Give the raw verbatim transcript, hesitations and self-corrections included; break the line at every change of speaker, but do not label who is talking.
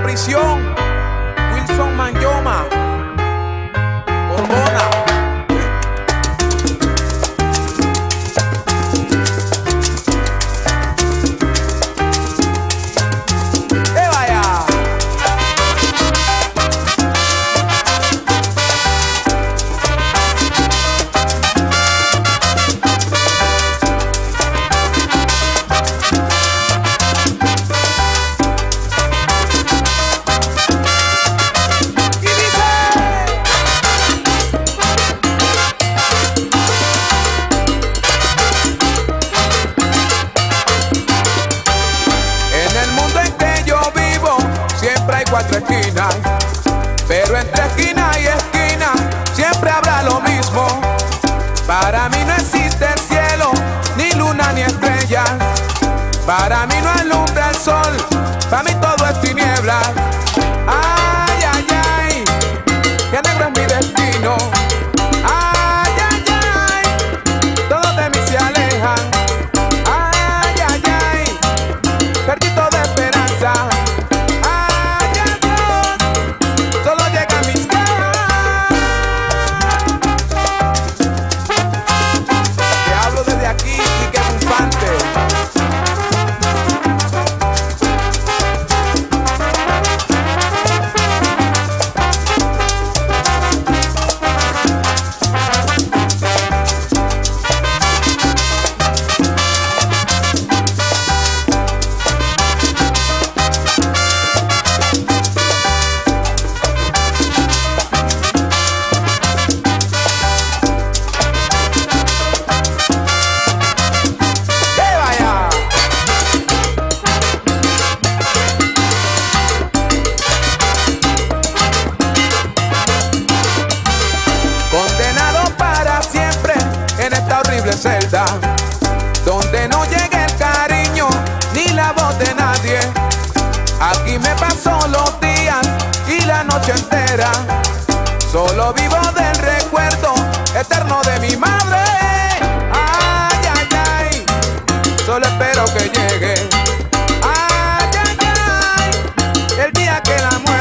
prisión, Wilson Manyoma, Borbona.
Cuatro esquinas, pero entre esquina y esquina siempre habrá lo mismo. Para mí no existe el cielo, ni luna ni estrellas. Para mí no alumbra el sol, para mí todo es tiniebla. Ay, ay, ay, que negro es mi destino. Ay, ay, ay, todos de mí se alejan. Ay, ay, ay, perdí toda esperanza. Celda, donde no llega el cariño ni la voz de nadie. Aquí me paso los días y la noche entera, solo vivo del recuerdo eterno de mi madre. Ay, ay, ay, solo espero que llegue. Ay, ay, ay, el día que la muerte